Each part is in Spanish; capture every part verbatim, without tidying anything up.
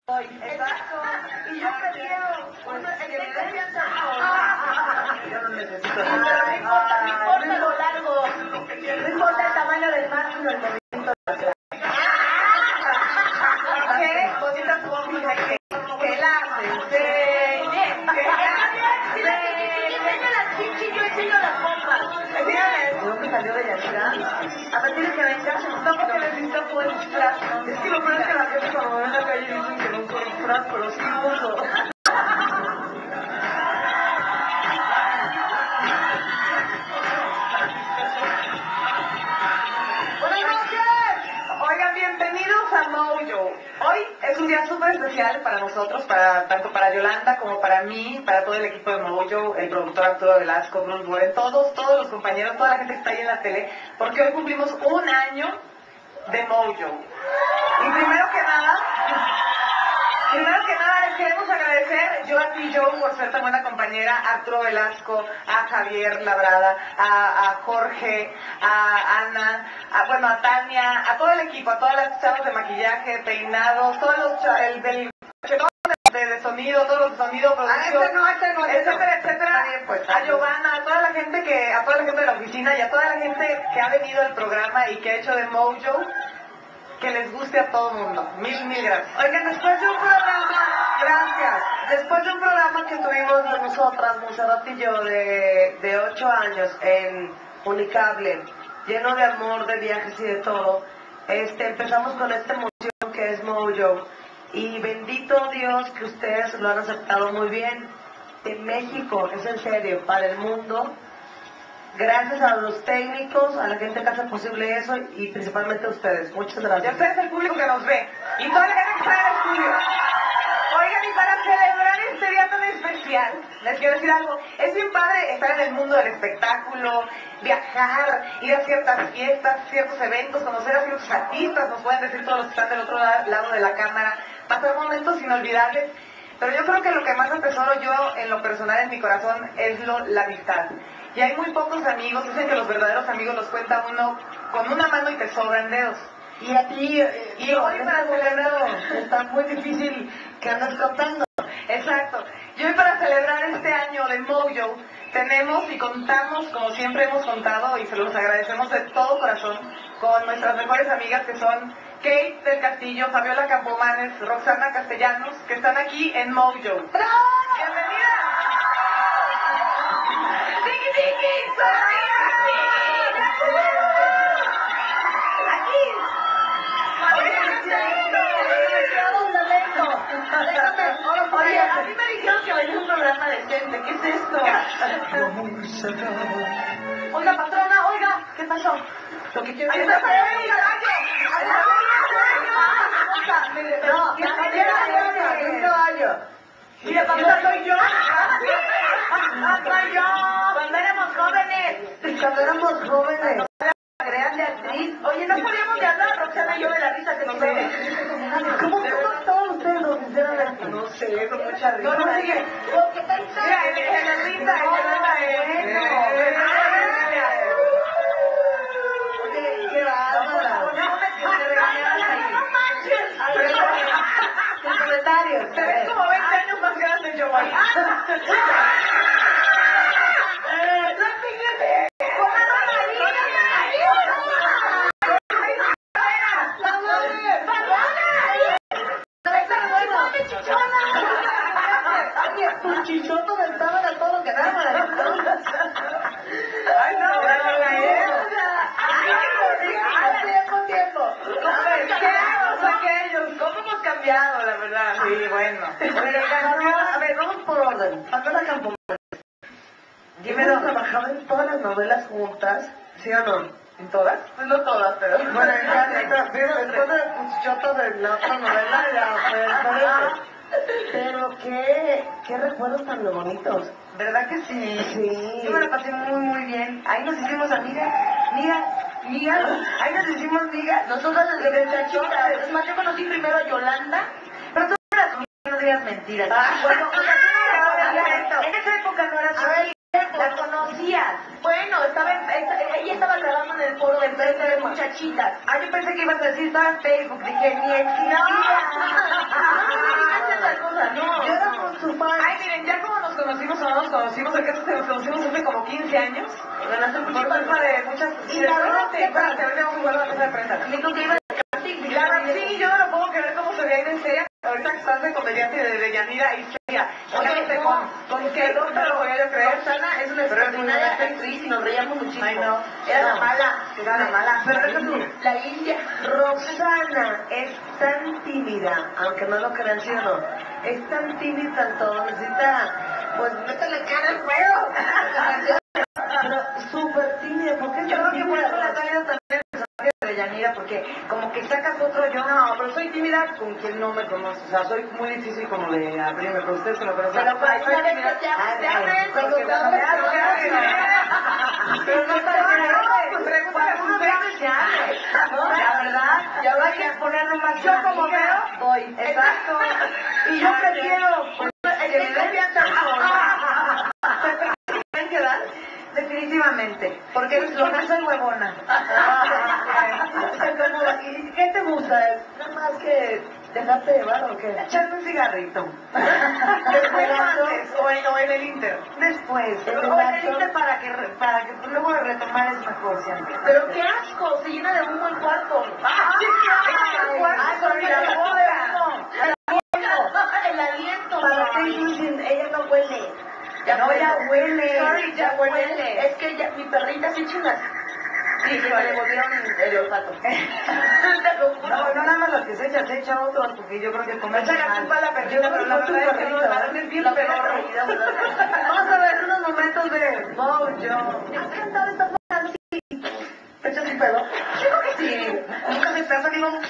Exacto. Y yo prefiero, pues, el que me defienda. Yo no necesito. Pero no importa, no importa lo largo, no importa el tamaño del mar, sino el movimiento de la clase. Qué bonitas cosas que que la enseñe. Enseña las chichis, yo enseño las pompas. ¿De dónde salió de Yashira? A ver, tienes que vengar. No, porque necesito poder disfraz. Es que lo peor es que la gente cuando me ve en la calle dicen que no uso disfraz, pero sí uso. Oigan, bienvenidos a Mojo. Hoy es un día súper especial para nosotros, para, tanto para Yolanda como para mí, para todo el equipo de Mojo, el productor Arturo Velasco, Bruce Boren, todos, todos los compañeros, toda la gente que está ahí en la tele, porque hoy cumplimos un año de Mojo. Y primero que nada, primero que nada les queremos agradecer, yo a ti, Joe, por ser tan buena compañera, a Arturo Velasco, a Javier Labrada, a, a Jorge, a Ana, a, bueno, a Tania, a todo el equipo, a todas las chavas de maquillaje, peinados, todos los chavos, el del de, de sonido, todos los de sonido, producción, Ah, este no, este no, este no. etcétera, etcétera, Pues, a Giovanna, a toda la gente que, a toda la gente de la oficina y a toda la gente que ha venido al programa y que ha hecho de Mojo, que les guste a todo el mundo. Mil, mil gracias. Oigan, después de un programa, gracias, después de un programa que tuvimos de nosotras, Monserrat y yo, de, de ocho años en Unicable, lleno de amor, de viajes y de todo, este, empezamos con esta emoción que es Mojo, y bendito Dios que ustedes lo han aceptado muy bien. En México, es en serio, para el mundo. Gracias a los técnicos, a la gente que hace posible eso y principalmente a ustedes. Muchas Y a gracias. ustedes, el público que nos ve. Y toda la gente que está en el estudio. Oigan, y para celebrar este día tan especial, les quiero decir algo. Es bien padre estar en el mundo del espectáculo, viajar, ir a ciertas fiestas, ciertos eventos, conocer a ciertos artistas, nos pueden decir todos los que están del otro la- lado de la cámara, pasar momentos inolvidables. Pero yo creo que lo que más atesoro yo, en lo personal, en mi corazón, es lo, la amistad. Y hay muy pocos amigos, dicen que los verdaderos amigos los cuenta uno con una mano y te sobran dedos. Y a ti, eh, Y hoy en para este celebrar, momento está muy difícil que andes contando. exacto, y hoy para celebrar este año de Mojo, tenemos y contamos, como siempre hemos contado, y se los agradecemos de todo corazón, con nuestras mejores amigas que son Kate del Castillo, Fabiola Campomanes, Roxana Castellanos, que están aquí en Mojo. ¡Bravo! ¡Bienvenidas! ¡Tiki, tiki! ¡Sofía! ¡Aquí! Oye, a mí me dijeron que venía un programa decente. ¿Qué es esto? Oiga, patrona, oiga, ¿qué pasó? Lo que quiero decir es que... No, ya me un caballo. Mira, papá, soy yo. Soy yo. Cuando éramos jóvenes. Cuando éramos jóvenes. Grande actriz. Oye, no podíamos de hablar, Roxana y yo, de la risa que nos da. ¿Cómo todos ustedes nos sinceramente? No sé, con mucha risa. No, no, sigue. ¿Por qué tan Mira, el que la risa, el que la Oye, qué bárbara. No manches. Tus comentarios. Te ves como veinte años más grande, Giovanni. Tus chichotos estaban a todo lo que daban. Ay, no, bueno, Tiempo, tiempo. ¿Qué aquellos? ¿Cómo hemos cambiado, la verdad? Sí, bueno. A ver, vamos por orden. Fabiola Campomanes. Hemos trabajado en todas las novelas juntas, ¿sí o no? ¿En todas? Pues no todas, pero... Bueno, ya, después de Cuchichotas de la otra novela, ya fue diferente. Pero qué, qué recuerdos tan bonitos. ¿Verdad que sí? Sí. Yo me la pasé muy, muy bien. Ahí nos hicimos amigas. Mira, mira, ahí nos hicimos amigas. Nosotros desde chachitas. Es más, yo conocí primero a Yolanda, pero tú eras amiga, no digas mentiras. Ah, bueno, bueno, en esa época no eras amiga. La conocías. Bueno, estaba en, esta- ella estaba grabando en el foro de frente de muchachitas. Ah, yo pensé que ibas a decir, estaba en Facebook. Dije, ni existía. conocimos o no nos conocimos, el caso es que nos conocimos hace como quince años. Bueno, hace Por muchísimo culpa de muchas... Y la verdad, espérate, espérate, ahorita vamos a jugar la cosa de prensa. dijo que iba de casting. La verdad, sí, yo no lo puedo creer cómo se ve ahí de seria. Ahorita que estás de comediante de, de Yanira y seria. Oye, con, no, con qué no te lo voy a creer. Roxana es una Pero es extraordinaria muy actriz y nos reíamos muchísimo. Ay, no. Era No. la mala. Era la mala. Pero La deja tú, India. la India. Roxana es tan tímida, aunque no lo crean, ¿sí o no? Es tan tímida, tanto necesita, pues, métele cara al juego. Pero súper tímida, ¿por qué es Yo tan creo que por tímida, eso le ha Rox? salido también el personaje de Yanira, porque como que sacas otro yo. No, pero soy tímida con quien no me conoce. O sea, soy muy difícil como de abrirme, pero ustedes que lo conocen. Pero para Ay, soy una vez tímida. que te Ay, abres, te ay, abres, porque cuando te cuando abres, me abro, te me abro. abres. Pero no para que No, pues pues, pregúntale a sus unos especiales. ¿no? La verdad, Ya hay vaya. que ponerle más Yo como amiga. veo, voy. Exacto. Y yo prefiero pues, que me den confianza ¿Se pueden quedar? Definitivamente, porque eres lo que soy huevona. ¿Y qué te gusta? ¿Nada más que dejarte llevar o qué? Echarme un cigarrito. Después, antes, o en, o en el Inter. Después. ¿En el O en el acto? Inter para que, re- para que luego retomar es mejor siempre. Pero qué asco, se llena de humo el cuarto. ¡Ah, sí, claro! Ay, cuarto, ay, sorry, la la boda. boda. El aliento. Para Ay. que Dicen, ella no huele. No, ya huele. Sorry, ya Ya huele. huele. Es que ya, mi perrita se echa unas... Sí, que me devolvieron el olfato. Te lo juro. No, no nada más las que se echan, se echa otros, porque yo creo que comer Echa la culpa a la perrita, Yo creo pero que la fue tu verdad es que perrita, no, el la balón es bien la pedorro. perra, ¿verdad? Vamos a ver unos momentos de Mojo. Me ha encantado esta foto así. ¿Echas un pedo? Yo creo que sí. Nunca se te ha salido un...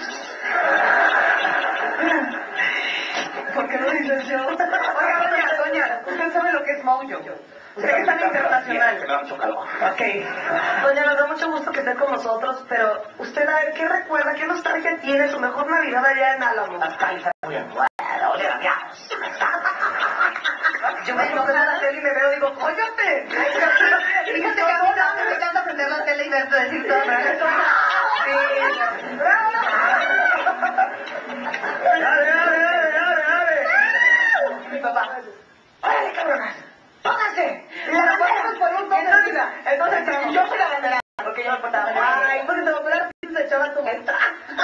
¿Por qué no dices yo? Oiga, doña, doña, usted sabe lo que es Mojo. Sé que es tan internacional. Me da mucho calor. Ok. Doña, nos da mucho gusto que esté con nosotros, pero usted, a ver, ¿qué recuerda? ¿Qué nostalgia tiene su mejor Navidad allá en Álamo? Las calzas muy en bueno, le cambiamos. Yo me enojo en la tele y me veo y digo, ¡cóllate! Fíjate que a mí también me encanta prender la tele y verte decir todo. Sí. ¡Bravo! ¡Dale, dale, dale, dale, dale! Mi papá, ¡órale, cabronas! ¡Pónganse! Y la ponemos por un toque de vida. Entonces, yo soy la bandera, porque yo me portaba bien. Ay, porque te voy a poner a se echaba tu maestra.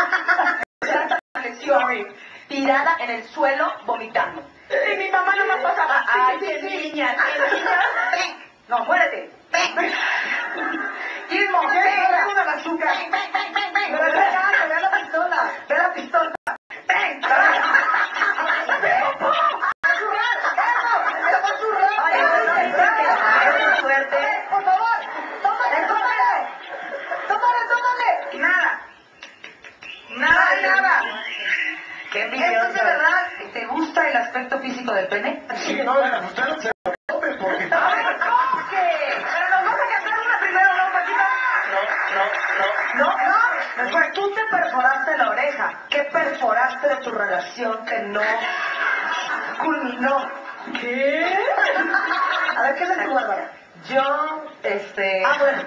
Sorry. Tirada en el suelo, vomitando. Y mi mamá no me pasaba. Ay, Sí, qué sí, sí. niña, qué niña. No, muérete. Gizmo, ven, ven, una bazooka. Ven, ven, ven, ven, ven. Pero ve acá, que vea la pistola. Ve la pistola. Ven. Suerte. Por favor, tómale, tómale. Tómale, tómale. Nada. Nada, nada. Qué envidioso. ¿Esto de verdad te gusta el aspecto físico del pene? Sí, no, usted no se lo tome porque... ¡Ay, coge! Pero nos vamos a cantar una primero, ¿no, Paquita? No, no, no. No, no. Después, tú te perforaste la oreja. ¿Qué perforaste de tu relación que no culminó? ¿Qué? A ver, ¿qué es tu Bárbara? Yo, este... Ah, bueno.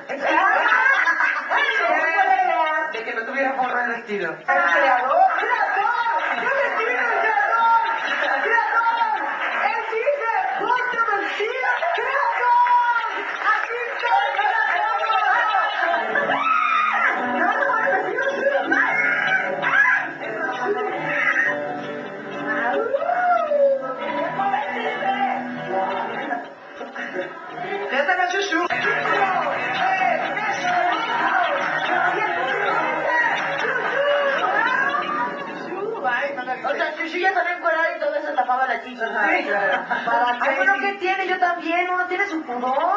De que no tuviera forma el vestido. El creador. ¡Creador! ¡Yo vestí el creador! ¡Creador! ¡Él dice! ¡Ponte vestido! ¡Creador! ¡Aquí estoy, creador! ¡No, no, el vestido sí! ¡Ya te cacho chu! O sea, Chuchu ya sabía encuadrar y todo eso tapaba la chicha. Sí, claro. ¿Para Ay, qué? bueno, ¿qué tiene? Yo también, uno tiene su pudor.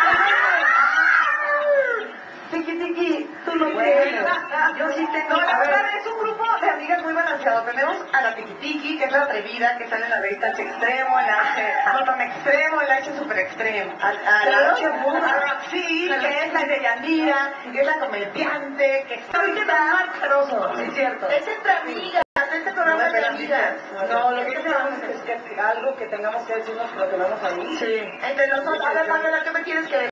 Tiki, tiki, tú lo tienes. Yo sí tengo. No, la verdad es un grupo de amigas muy balanceado. Tenemos a la Tiki Tiki, que es la atrevida, que sale en la revista H Extremo, en la H no tan extremo, en la H super extremo. A, a la noche Sí, que es la de Yanira, que es la comediante, que está más caroso. Sí, es cierto. Es entre amigas, este programa es de amigas. No, lo que tenemos es que algo que tengamos que decirnos, lo que vemos ahí. Sí. Entre nosotros, a ver, Manuela, ¿qué me quieres que